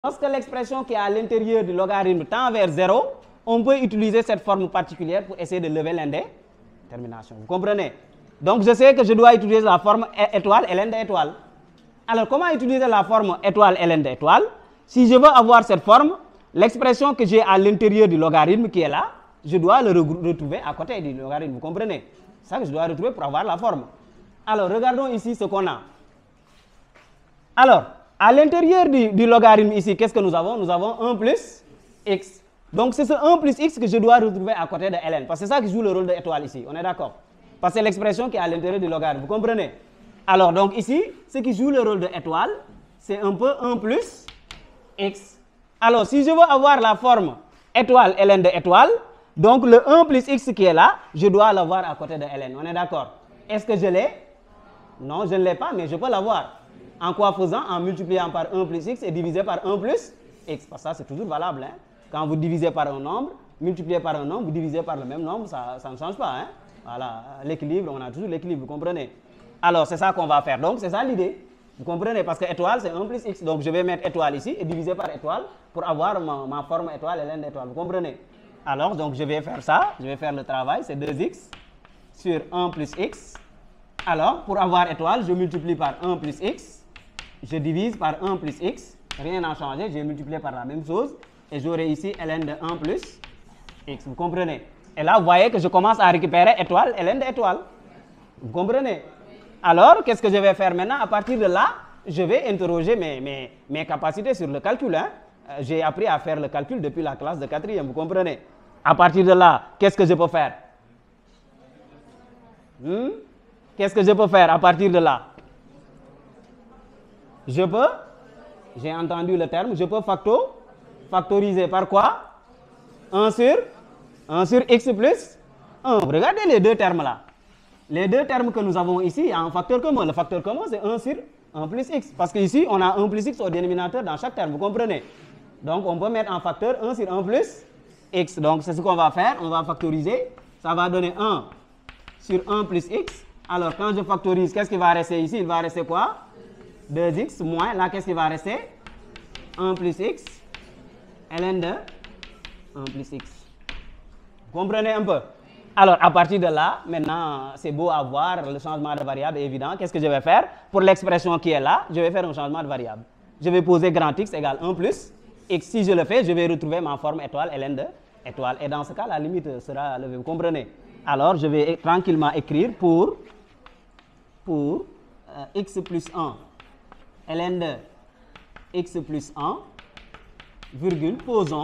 Lorsque l'expression qui est à l'intérieur du logarithme tend vers 0, on peut utiliser cette forme particulière pour essayer de lever l'indétermination. Vous comprenez? Donc, je sais que je dois utiliser la forme étoile ln de étoile. Alors, comment utiliser la forme étoile ln de étoile? Si je veux avoir cette forme, l'expression que j'ai à l'intérieur du logarithme qui est là, je dois le retrouver à côté du logarithme. Vous comprenez? C'est ça que je dois retrouver pour avoir la forme. Alors, regardons ici ce qu'on a. Alors, à l'intérieur du logarithme ici, qu'est-ce que nous avons? Nous avons 1 plus x. Donc, c'est ce 1 plus x que je dois retrouver à côté de ln. Parce que c'est ça qui joue le rôle de étoile ici. On est d'accord? Parce que c'est l'expression qui est à l'intérieur du logarithme. Vous comprenez? Alors, donc ici, ce qui joue le rôle de étoile, c'est un peu 1 plus x. Alors, si je veux avoir la forme étoile ln de étoile, donc le 1 plus x qui est là, je dois l'avoir à côté de ln. On est d'accord? Est-ce que je l'ai? Non, je ne l'ai pas, mais je peux l'avoir. En quoi faisant? En multipliant par 1 plus x et divisé par 1 plus x. Parce que ça, c'est toujours valable. Hein? Quand vous divisez par un nombre, multipliez par un nombre, vous divisez par le même nombre, ça ne change pas. Hein? Voilà, l'équilibre, on a toujours l'équilibre, vous comprenez? Alors, c'est ça qu'on va faire. Donc, c'est ça l'idée. Vous comprenez? Parce que étoile, c'est 1 plus x. Donc, je vais mettre étoile ici et diviser par étoile pour avoir ma forme étoile ln d'étoile. Vous comprenez? Alors, donc, je vais faire ça. Je vais faire le travail. C'est 2x sur 1 plus x. Alors, pour avoir étoile, je multiplie par 1 plus x. Je divise par 1 plus x. Rien n'a changé. J'ai multiplié par la même chose. Et j'aurai ici ln de 1 plus x. Vous comprenez? Et là, vous voyez que je commence à récupérer étoile ln de étoile. Vous comprenez? Alors, qu'est-ce que je vais faire maintenant? À partir de là, je vais interroger mes capacités sur le calcul. Hein? J'ai appris à faire le calcul depuis la classe de 4e. Vous comprenez? À partir de là, qu'est-ce que je peux faire? Qu'est-ce que je peux faire à partir de là? Je peux, j'ai entendu le terme, je peux factoriser par quoi? 1 sur x plus 1. Regardez les deux termes là. Les deux termes que nous avons ici, il y a un facteur commun. Le facteur commun, c'est 1 sur 1 plus x. Parce qu'ici, on a 1 plus x au dénominateur dans chaque terme. Vous comprenez? Donc, on peut mettre en facteur 1 sur 1 plus x. Donc, c'est ce qu'on va faire. On va factoriser. Ça va donner 1 sur 1 plus x. Alors, quand je factorise, qu'est-ce qui va rester ici? Il va rester quoi? 2x moins, là, qu'est-ce qui va rester? 1 plus x, ln de 1 plus x. Vous comprenez un peu? Alors, à partir de là, maintenant, c'est beau à voir, le changement de variable est évident. Qu'est-ce que je vais faire? Pour l'expression qui est là, je vais faire un changement de variable. Je vais poser grand X égale 1 plus x. Si je le fais, je vais retrouver ma forme étoile ln de étoile. Et dans ce cas, la limite sera levée. Vous comprenez? Alors, je vais tranquillement écrire pour x plus 1. ln de x plus 1, virgule, posons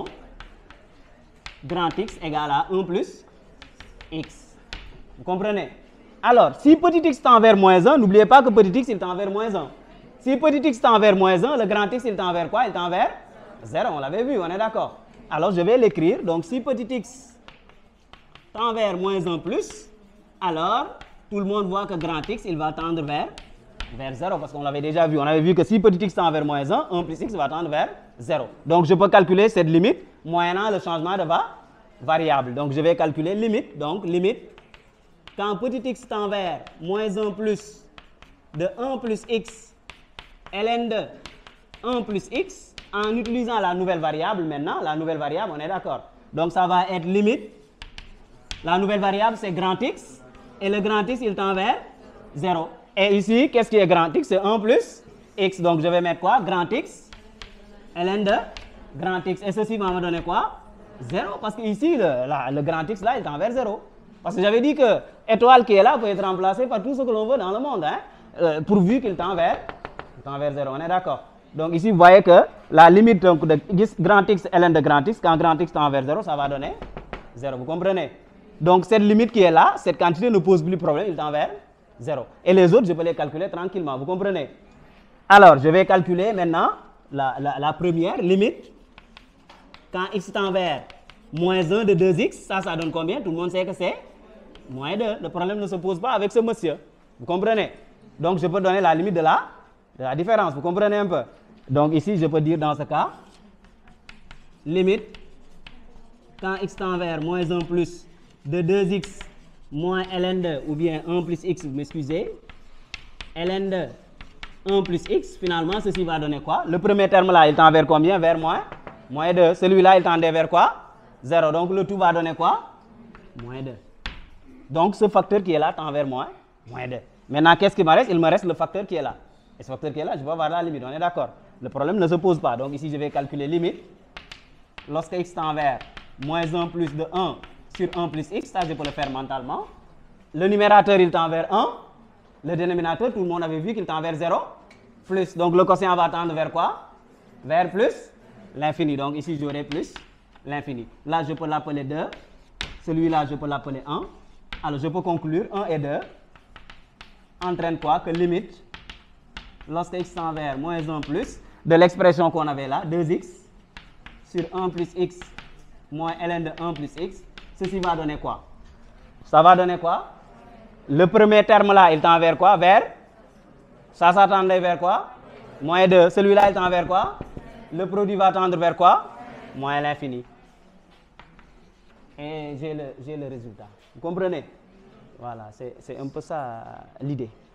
grand X égale à 1 plus x. Vous comprenez? Alors, si petit x tend vers moins 1, n'oubliez pas que petit x, il tend vers moins 1. Si petit x tend vers moins 1, le grand x, il tend vers quoi? Il tend vers 0, on l'avait vu, on est d'accord. Alors, je vais l'écrire. Donc, si petit x tend vers moins 1 plus, alors, tout le monde voit que grand x, il va tendre vers 0, parce qu'on l'avait déjà vu. On avait vu que si petit x tend vers moins 1, 1 plus x va tendre vers 0. Donc, je peux calculer cette limite moyennant le changement de variable. Donc, je vais calculer limite. Donc, limite, quand petit x tend vers moins 1 plus de 1 plus x, ln de 1 plus x, en utilisant la nouvelle variable maintenant, la nouvelle variable, on est d'accord. Donc, ça va être limite. La nouvelle variable, c'est grand x. Et le grand x, il tend vers 0. Et ici, qu'est-ce qui est grand x? C'est 1 plus x. Donc, je vais mettre quoi? Grand x, ln de grand x. Et ceci va me donner quoi? 0. Parce que ici, le grand x, là, il tend vers 0. Parce que j'avais dit que étoile qui est là peut être remplacée par tout ce que l'on veut dans le monde. Hein? Pourvu qu'il tend vers 0. On est d'accord? Donc, ici, vous voyez que la limite donc, de grand x, ln de grand x, quand grand x tend vers 0, ça va donner 0. Vous comprenez? Donc, cette limite qui est là, cette quantité ne pose plus de problème, il tend vers 0. Et les autres, je peux les calculer tranquillement. Vous comprenez? Alors, je vais calculer maintenant la première limite. Quand x tend vers moins 1 de 2x, ça donne combien? Tout le monde sait que c'est moins 2. Le problème ne se pose pas avec ce monsieur. Vous comprenez? Donc, je peux donner la limite de la différence. Vous comprenez un peu? Donc, ici, je peux dire dans ce cas, limite, quand x tend vers moins 1 plus de 2x moins ln de, ou bien 1 plus x, vous m'excusez, ln de 1 plus x, finalement, ceci va donner quoi? Le premier terme là, il tend vers combien? Vers moins 2. Celui-là, il tendait vers quoi? 0. Donc, le tout va donner quoi? Moins 2. Donc, ce facteur qui est là tend vers moins 2. Maintenant, qu'est-ce qui me reste? Il me reste le facteur qui est là. Et ce facteur qui est là, je vais avoir la limite. On est d'accord? Le problème ne se pose pas. Donc, ici, je vais calculer limite. Lorsque x tend vers moins 1 plus de 1 sur 1 plus x, ça, je peux le faire mentalement. Le numérateur, il tend vers 1. Le dénominateur, tout le monde avait vu qu'il tend vers 0. Plus. Donc, le quotient va tendre vers quoi? Vers plus l'infini. Donc, ici, j'aurai plus l'infini. Là, je peux l'appeler 2. Celui-là, je peux l'appeler 1. Alors, je peux conclure 1 et 2 entraîne quoi? Que limite, lorsque x tend vers moins 1 plus, de l'expression qu'on avait là, 2x sur 1 plus x moins ln de 1 plus x, ceci va donner quoi? Ça va donner quoi? Le premier terme là, il tend vers quoi? Vers, ça tendait vers quoi? Moins 2. Celui-là, il tend vers quoi? Le produit va tendre vers quoi? Moins l'infini. Et j'ai le résultat. Vous comprenez? Voilà, c'est un peu ça l'idée.